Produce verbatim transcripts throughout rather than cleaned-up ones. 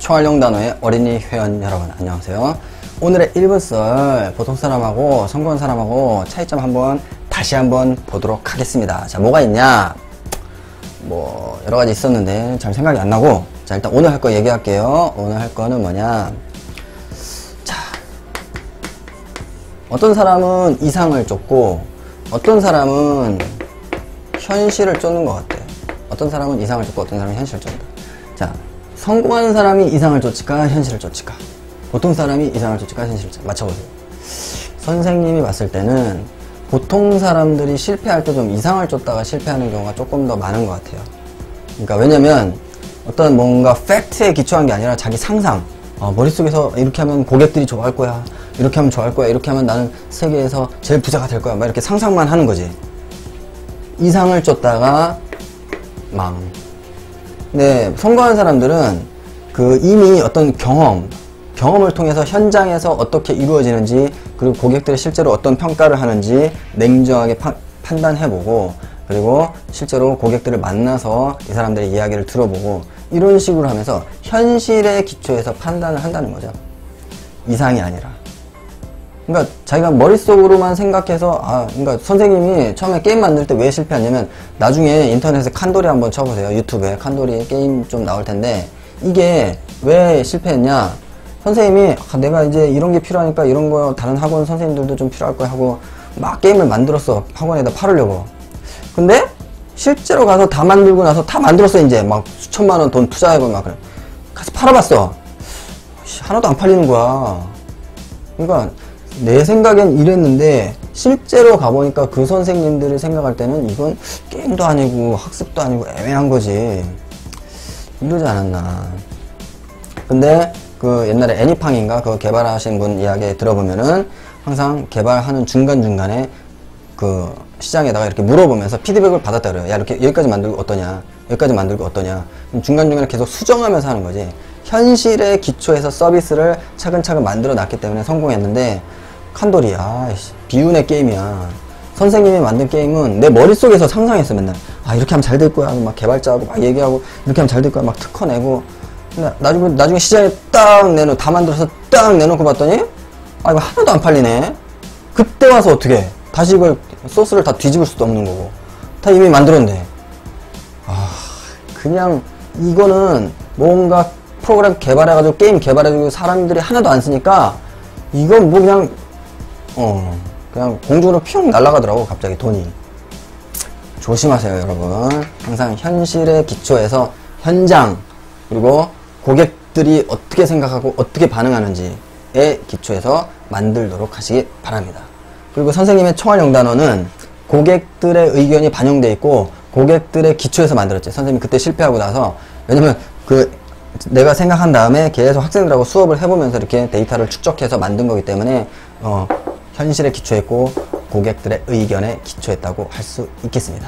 총알용 단어의 어린이 회원 여러분 안녕하세요. 오늘의 일 분 썰 보통 사람하고 성공한 사람하고 차이점 한번 다시 한번 보도록 하겠습니다. 자, 뭐가 있냐, 뭐 여러가지 있었는데 잘 생각이 안 나고, 자 일단 오늘 할 거 얘기할게요. 오늘 할 거는 뭐냐, 자 어떤 사람은 이상을 쫓고 어떤 사람은 현실을 쫓는 것 같아. 어떤 사람은 이상을 쫓고 어떤 사람은 현실을 쫓는다. 자, 성공하는 사람이 이상을 쫓을까 현실을 쫓을까? 보통 사람이 이상을 쫓을까 현실을 쫓을까? 맞춰보세요. 선생님이 봤을 때는 보통 사람들이 실패할 때 좀 이상을 쫓다가 실패하는 경우가 조금 더 많은 것 같아요. 그러니까 왜냐면 어떤 뭔가 팩트에 기초한 게 아니라 자기 상상, 어, 머릿속에서 이렇게 하면 고객들이 좋아할 거야, 이렇게 하면 좋아할 거야, 이렇게 하면 나는 세계에서 제일 부자가 될 거야, 막 이렇게 상상만 하는 거지. 이상을 쫓다가 망. 근데 성공한 사람들은 그 이미 어떤 경험, 경험을 통해서 현장에서 어떻게 이루어지는지, 그리고 고객들이 실제로 어떤 평가를 하는지 냉정하게 파, 판단해보고, 그리고 실제로 고객들을 만나서 이 사람들의 이야기를 들어보고, 이런 식으로 하면서 현실의 기초에서 판단을 한다는 거죠. 이상이 아니라. 그러니까 자기가 머릿속으로만 생각해서, 아, 그러니까 선생님이 처음에 게임 만들 때 왜 실패하냐면, 나중에 인터넷에 칸돌이 한번 쳐보세요. 유튜브에 칸돌이 게임 좀 나올 텐데, 이게 왜 실패했냐, 선생님이 아, 내가 이제 이런 게 필요하니까 이런 거 다른 학원 선생님들도 좀 필요할 거야 하고 막 게임을 만들었어. 학원에다 팔으려고. 근데 실제로 가서 다 만들고 나서 다 만들었어. 이제 막 수천만 원 돈 투자하고 막 그래. 가서 팔아봤어. 하나도 안 팔리는 거야. 그러니까 내 생각엔 이랬는데 실제로 가보니까 그 선생님들이 생각할 때는 이건 게임도 아니고 학습도 아니고 애매한 거지. 이러지 않았나. 근데 그 옛날에 애니팡인가 그거 개발하신 분 이야기 들어보면은 항상 개발하는 중간중간에 그 시장에다가 이렇게 물어보면서 피드백을 받았다 그래요. 야, 이렇게 여기까지 만들고 어떠냐, 여기까지 만들고 어떠냐. 중간중간에 계속 수정하면서 하는 거지. 현실의 기초에서 서비스를 차근차근 만들어 놨기 때문에 성공했는데, 칸돌이, 아이씨, 비운의 게임이야. 선생님이 만든 게임은 내 머릿속에서 상상했어. 맨날 아, 이렇게 하면 잘 될 거야 막 개발자하고 막 얘기하고, 이렇게 하면 잘 될 거야 막 특허 내고. 근데 나중에, 나중에 시장에 딱 내놓, 다 만들어서 딱 내놓고 봤더니, 아, 이거 하나도 안 팔리네. 그때 와서 어떻게 다시 이걸 소스를 다 뒤집을 수도 없는 거고, 다 이미 만들었는데. 아, 그냥 이거는 뭔가 프로그램 개발해가지고 게임 개발해가지고 사람들이 하나도 안 쓰니까 이건 뭐 그냥 어 그냥 공중으로 퓨 날아가더라고 갑자기 돈이. 조심하세요 여러분. 항상 현실의 기초에서 현장, 그리고 고객들이 어떻게 생각하고 어떻게 반응하는지에 기초해서 만들도록 하시기 바랍니다. 그리고 선생님의 총알용 단어는 고객들의 의견이 반영되어 있고 고객들의 기초에서 만들었지. 선생님이 그때 실패하고 나서, 왜냐면 그 내가 생각한 다음에 계속 학생들하고 수업을 해보면서 이렇게 데이터를 축적해서 만든 거기 때문에 어, 현실에 기초했고 고객들의 의견에 기초했다고 할 수 있겠습니다.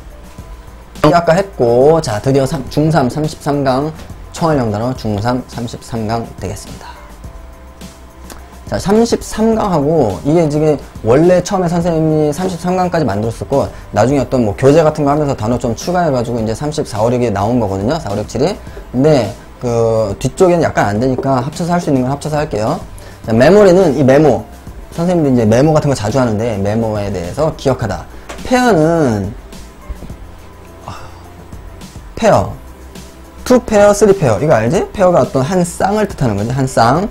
아까 했고, 자 드디어 중삼 삼십삼 강 총알용 단어 중삼 삼십삼 강 되겠습니다. 자, 삼십삼 강하고 이게 지금 원래 처음에 선생님이 삼십삼 강까지 만들었었고, 나중에 어떤 뭐 교재 같은 거 하면서 단어 좀 추가해가지고 이제 삼십사, 오, 육이 나온 거거든요. 사, 오, 육, 칠이. 근데 그 뒤쪽에는 약간 안 되니까 합쳐서 할 수 있는 건 합쳐서 할게요. 자, 메모리는 이 메모. 선생님들이 이제 메모 같은 거 자주 하는데 메모에 대해서 기억하다. 페어는 페어. 투 페어, 쓰리 페어. 이거 알지? 페어가 어떤 한 쌍을 뜻하는 거지. 한 쌍.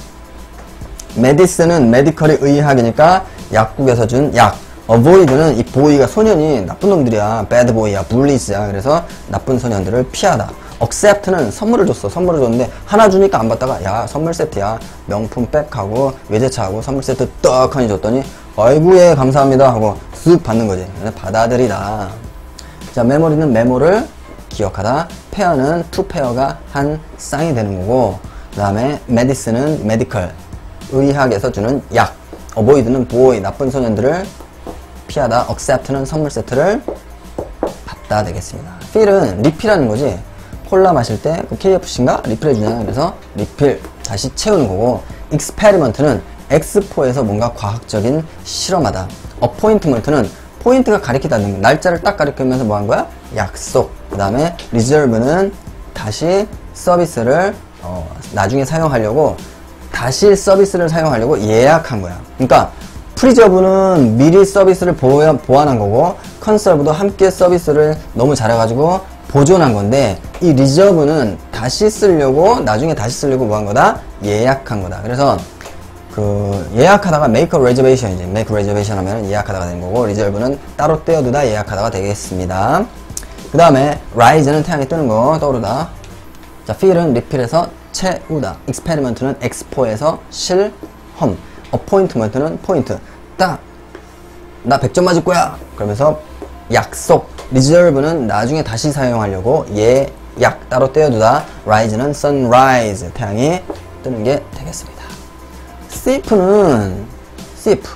메디슨은 메디컬이 의학이니까 약국에서 준 약. 어보이드는 이 보이가 소년이 나쁜 놈들이야. 배드 보이야. 불리스야. 그래서 나쁜 소년들을 피하다. 억셉트는 선물을 줬어. 선물을 줬는데 하나 주니까 안 받다가 야, 선물 세트야. 명품 백하고 외제차하고 선물 세트 떡하니 줬더니 아이고 예 감사합니다 하고 쓱 받는 거지. 받아들이다. 자, 메모리는 메모를 기억하다. 페어는 투 페어가 한 쌍이 되는 거고, 그 다음에 메디슨은 메디컬 의학에서 주는 약. 어보이드는 보이 나쁜 소년들을 피하다. 억셉트는 선물 세트를 받다 되겠습니다. 필은 리필하는 거지. 콜라 마실 때 그 케이에프씨인가 리필해주잖아요. 그래서 리필 다시 채우는 거고, 익스페리먼트는 엑스포에서 뭔가 과학적인 실험하다. 어포인트먼트는 포인트가 가리키다는 거. 날짜를 딱 가리키면서 뭐 한 거야? 약속. 그 다음에 리저브는 다시 서비스를 어, 나중에 사용하려고 다시 서비스를 사용하려고 예약한 거야. 그러니까 프리저브는 미리 서비스를 보완, 보완한 거고 컨서브도 함께 서비스를 너무 잘해가지고 보존한 건데 이 리저브는 다시 쓰려고 나중에 다시 쓰려고 뭐 한 거다? 예약한 거다. 그래서 그 예약하다가 make a reservation이지. make a reservation 하면 예약하다가 되는 거고 리저브는 따로 떼어두다 예약하다가 되겠습니다. 그 다음에 rise는 태양이 뜨는 거 떠오르다. 자, fill은 repeat에서 채우다. experiment는 expo에서 실험. appointment는 포인트. 딱 나 백 점 맞을 거야 그러면서 약속. reserve는 나중에 다시 사용하려고 예약 따로 떼어두다. rise는 sunrise 태양이 뜨는 게 되겠습니다. sif는 sif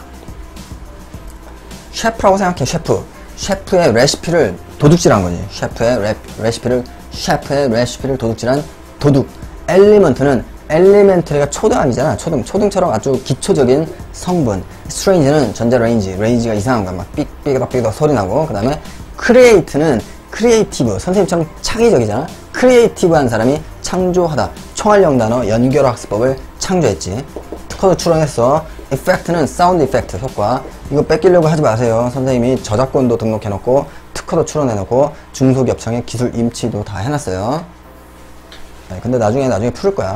셰프라고 생각해. 셰프 셰프의 레시피를 도둑질한 거지. 셰프의 레, 레시피를 셰프의 레시피를 도둑질한 도둑. 엘리먼트는 엘리멘트리가 초등학이잖아. 초등 초등처럼 아주 기초적인 성분. 스트레인지는 전자 레인지 레인지가 이상한 거야. 막 삑삑덕삑덕 소리 나고. 그 다음에 크리에이트는 크리에이티브 선생님처럼 창의적이잖아. 크리에이티브한 사람이 창조하다. 총알형 단어 연결학습법을 창조했지. 특허도 출원했어. 이펙트는 사운드 이펙트 효과. 이거 뺏기려고 하지 마세요. 선생님이 저작권도 등록해놓고 특허도 출원해놓고 중소기업청에 기술 임치도 다 해놨어요. 네, 근데 나중에 나중에 풀을 거야.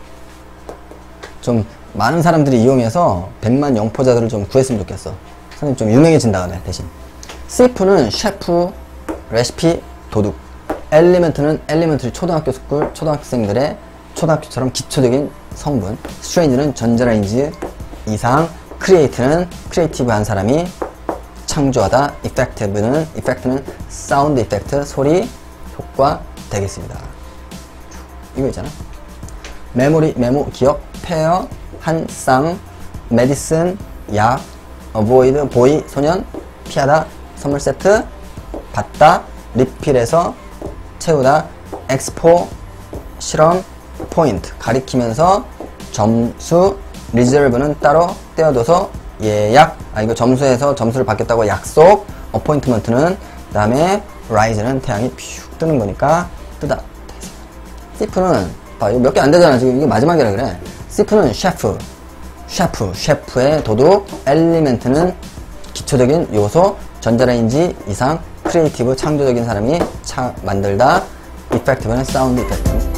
좀 많은 사람들이 이용해서 백만 영포자들을 좀 구했으면 좋겠어. 선생님 좀 유명해진 다음에 대신. sif는 셰프 레시피 도둑. 엘리멘트는 엘리멘트리 초등학교 스쿨 초등학생들의 초등학교처럼 기초적인 성분. 스트레인지는 전자레인지 이상. 크리에이트는 크리에이티브한 사람이 창조하다. 이펙티브는 이펙트는 사운드 이펙트 소리 효과 되겠습니다. 이거 있잖아. 메모리 메모 기억. 페어 한 쌍. 메디슨 약. 어보이드 보이 소년. 피하다 선물 세트. 받다 리필에서 채우다. 엑스포 실험. 포인트 가리키면서 점수. 리저브는 따로 떼어둬서 예약. 아 이거 점수에서 점수를 받겠다고 약속. 어포인트먼트는 그 다음에 라이즈는 태양이 퓨 뜨는 거니까 뜨다. sif는 봐 이거 몇 개 안 되잖아. 지금 이게 마지막이라 그래. sif는 셰프 셰프 셰프의 도둑. 엘리멘트는 기초적인 요소. 전자레인지 이상. 크리에이티브 창조적인 사람이 차, 만들다. 이펙티브는 사운드 이펙트.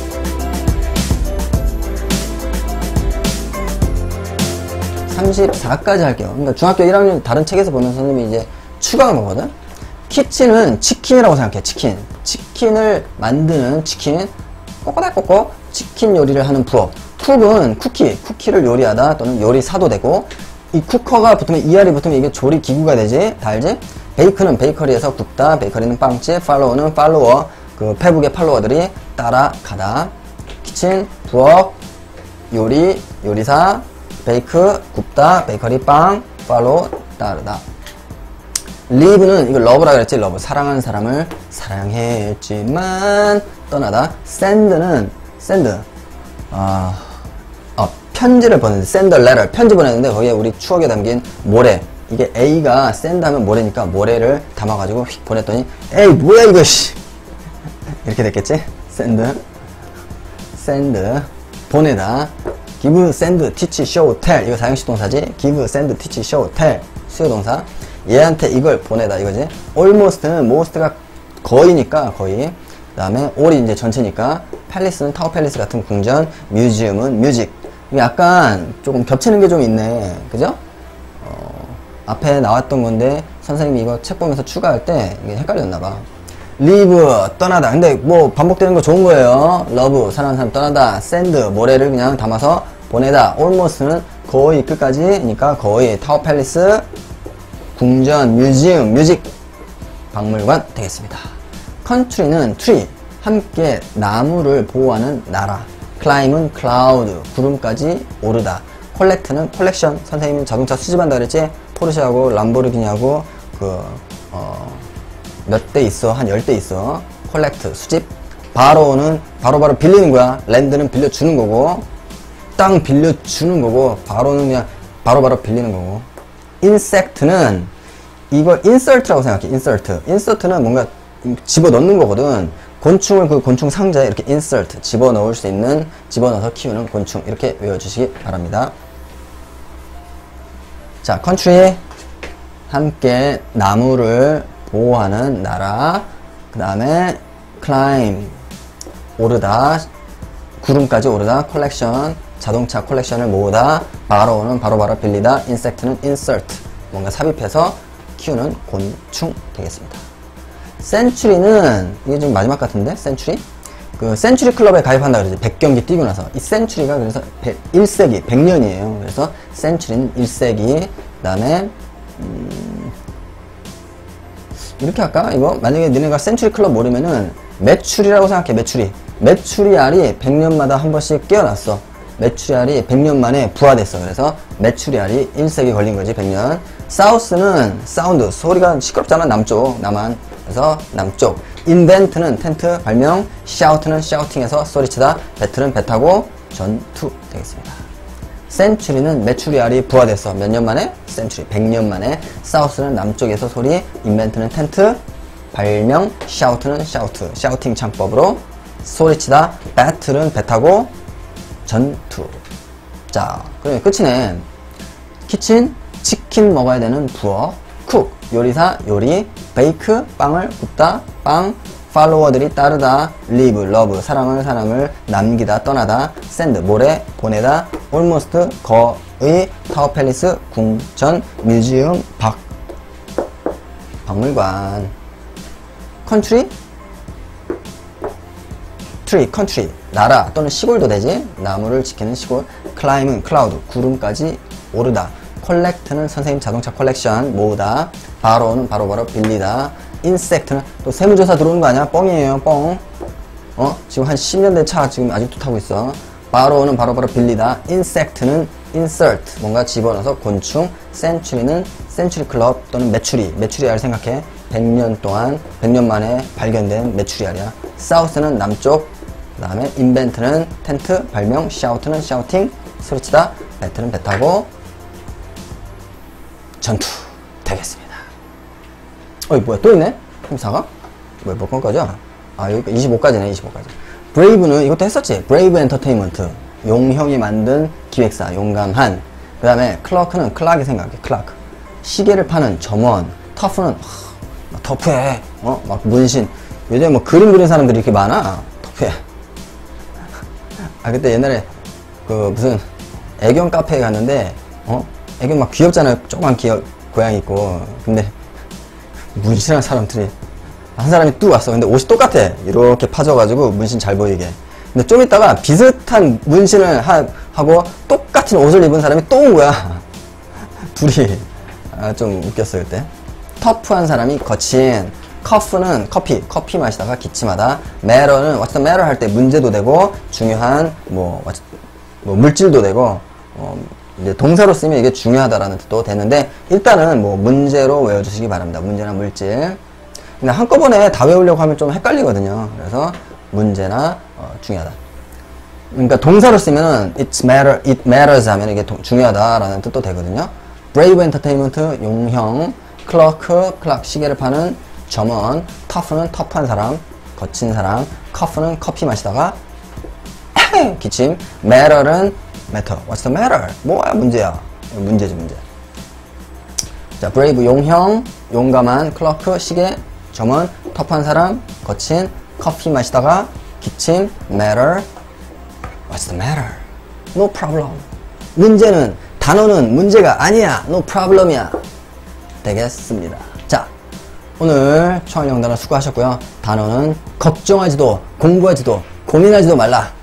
삼십사까지 할게요. 그러니까 중학교 일 학년 다른 책에서 보면 선생님이 이제 추가한 거거든. 키친은 치킨이라고 생각해. 치킨 치킨을 만드는 치킨. 꼬꼬닥꼬꼬 치킨 요리를 하는 부업. 쿡은 쿠키 쿠키를 요리하다 또는 요리사도 되고. 이 쿠커가 붙으면 이알이 붙으면 이게 조리 기구가 되지. 다 알지? 베이크는 베이커리에서 굽다. 베이커리는 빵집. 팔로워는 팔로워 그 페북의 팔로워들이 따라가다. 키친 부엌 요리 요리사. 베이크 굽다. 베이커리 빵. 팔로우 따르다. 리브는 이거 러브라 그랬지. 러브 사랑하는 사람을 사랑했지만 떠나다. 샌드는 샌드 아, 아 편지를 보냈는데 샌드 레터 편지 보냈는데 거기에 우리 추억에 담긴 모래. 이게 A가 샌드 하면 모래니까 모래를 담아가지고 휙 보냈더니 에이 뭐야 이거 씨 이렇게 됐겠지. 샌드 샌드 보내다. give, send, teach, show, tell. 이거 사형식 동사지. give, send, teach, show, tell. 수요동사. 얘한테 이걸 보내다 이거지. almost는 most가 거의니까 거의. 그 다음에 all이 이제 전체니까. palace는 타워 팰리스 같은 궁전. museum은 music. 이게 약간 조금 겹치는 게 좀 있네. 그죠? 어, 앞에 나왔던 건데 선생님이 이거 책 보면서 추가할 때 이게 헷갈렸나봐. leave 떠나다. 근데 뭐 반복되는 거 좋은 거예요. love 사랑하는 사람 떠나다. send 모래를 그냥 담아서 보내다. almost는 거의 끝까지니까 거의 타워 팰리스 궁전 뮤지엄 뮤직 박물관 되겠습니다. country는 tree 함께 나무를 보호하는 나라. climb은 cloud 구름까지 오르다. collect는 collection 선생님이 자동차 수집한다 그랬지. 포르쉐하고 람보르기니하고 그 어 몇 대 있어. 한 열 대 있어. 콜렉트 수집. 바로는 바로바로 빌리는 거야. 랜드는 빌려주는 거고. 땅 빌려주는 거고. 바로는 그냥 바로바로 빌리는 거고. 인섹트는 이걸 인설트라고 생각해. 인설트. 인서트는 뭔가 집어넣는 거거든. 곤충을 그 곤충 상자에 이렇게 insert, 집어넣을 수 있는, 집어넣어서 키우는 곤충. 이렇게 외워주시기 바랍니다. 자, country. 함께 나무를 보호하는 나라. 그 다음에 climb. 오르다. 구름까지 오르다. collection. 자동차 콜렉션을 모으다. borrow는 바로바로 빌리다. insect는 insert. 뭔가 삽입해서 키우는 곤충 되겠습니다. 센츄리는 이게 좀 마지막 같은데 센츄리? 그 센츄리 클럽에 가입한다 그러지. 백 경기 뛰고 나서 이 센츄리가 그래서 일 세기 백 년이에요. 그래서 센츄리는 일 세기. 그 다음에 음 이렇게 할까? 이거 만약에 너네가 센츄리 클럽 모르면은 메추리라고 생각해. 메추리 메추리 알이 백 년마다 한 번씩 깨어났어. 메추리 알이 백 년 만에 부화됐어. 그래서 메추리 알이 일 세기 걸린 거지. 백 년. 사우스는 사운드, 소리가 시끄럽잖아. 남쪽, 남한. 그래서 남쪽. 인벤트는 텐트, 발명. 샤우트는 샤우팅해서 소리치다. 배틀은 배 타고 전투 되겠습니다. 센츄리는 메추리 알이 부화됐어. 몇 년 만에? 센츄리 백 년 만에. 사우스는 남쪽에서 소리. 인벤트는 텐트, 발명. 샤우트는 샤우트, 샤우팅 창법으로 소리치다. 배틀은 배 타고 전투. 자, 그러면 끝이네. 키친, 치킨 먹어야 되는 부엌. 쿡, 요리사, 요리. 베이크, 빵을 굽다. 빵, 팔로워들이 따르다. 리브, 러브, 사랑을 사람을 남기다, 떠나다. 샌드, 모래, 보내다. 올모스트, 거의. 타워 팰리스, 궁전. 뮤지엄, 박, 박물관. 컨트리, 트리, 컨트리, 나라 또는 시골도 되지. 나무를 지키는 시골. 클라임은 클라우드, 구름까지 오르다. 콜렉트는 선생님 자동차 콜렉션, 모으다. 바로는 바로바로 빌리다. 인섹트는 또 세무조사 들어오는 거 아니야? 뻥이에요, 뻥. 어? 지금 한 십 년 된 차 지금 아직도 타고 있어. 바로는 바로바로 빌리다. 인섹트는 insert, 뭔가 집어넣어서 곤충. 센츄리는 센츄리 클럽 또는 메추리, 메추리 알 생각해. 백 년 동안, 백 년 만에 발견된 메추리 알이야. 사우스는 남쪽. 그 다음에 인벤트는 텐트, 발명. 샤우트는 샤우팅, 소리치다. 배틀은 배 타고 전투 되겠습니다. 어이 뭐야 또 있네? 삼사가? 뭐야 몇 번까지야? 아 여기 이십오까지네. 이십오까지. 브레이브는 이것도 했었지. 브레이브 엔터테인먼트, 용형이 만든 기획사, 용감한. 그 다음에 클러크는 클락이 생각해. 클라크. 시계를 파는 점원. 터프는 하, 터프해. 어? 막 문신. 요즘 뭐 그림 그리는 사람들이 이렇게 많아. 터프해. 아 그때 옛날에 그 무슨 애견 카페에 갔는데 어? 애견 막 귀엽잖아요. 조그만 귀여, 고양이 있고. 근데 문신한 사람들이 한 사람이 뚝 왔어. 근데 옷이 똑같아. 이렇게 파져가지고 문신 잘 보이게. 근데 좀 있다가 비슷한 문신을 하, 하고 똑같은 옷을 입은 사람이 또 온 거야. 둘이. 아, 좀 웃겼어 그때. 터프한 사람이 거친. 커프는 커피, 커피 마시다가 기침하다. 매러는 what's the matter 할 때 문제도 되고 중요한 뭐, 뭐 물질도 되고 어, 이제 동사로 쓰면 이게 중요하다라는 뜻도 되는데 일단은 뭐 문제로 외워주시기 바랍니다. 문제나 물질. 근데 한꺼번에 다 외우려고 하면 좀 헷갈리거든요. 그래서 문제나 어, 중요하다. 그러니까 동사로 쓰면은 it's matter, it matters 하면 이게 도, 중요하다라는 뜻도 되거든요. brave entertainment 용형, clerk, clock 시계를 파는 점원, tough는 터프한 사람, 거친 사람, cough는 커피 마시다가 기침, matter는 matter, what's the matter? 뭐야 문제야? 문제지 문제. 자, brave 용형, 용감한, clerk 시계, 점원, 터프한 사람, 거친, 커피 마시다가 기침, matter, what's the matter? no problem. 문제는, 단어는 문제가 아니야. no problem이야. 되겠습니다. 자, 오늘 청활영단어 수고하셨고요. 단어는 걱정하지도, 공부하지도, 고민하지도 말라.